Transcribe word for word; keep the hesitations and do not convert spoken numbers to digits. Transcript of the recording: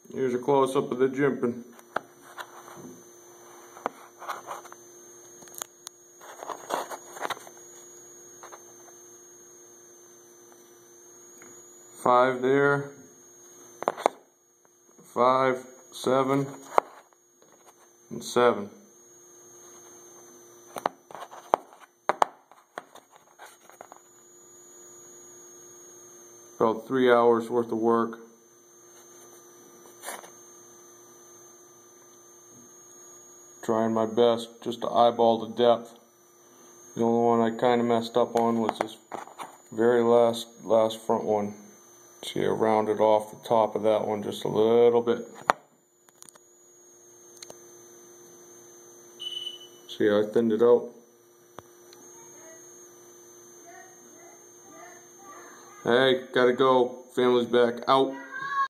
Here's a close-up of the jimping. Five there, five, seven, and seven. About three hours worth of work. Trying my best just to eyeball the depth. The only one I kind of messed up on was this very last last front one. See, I rounded off the top of that one just a little bit. See, I thinned it out. Hey, gotta go. Family's back. Out.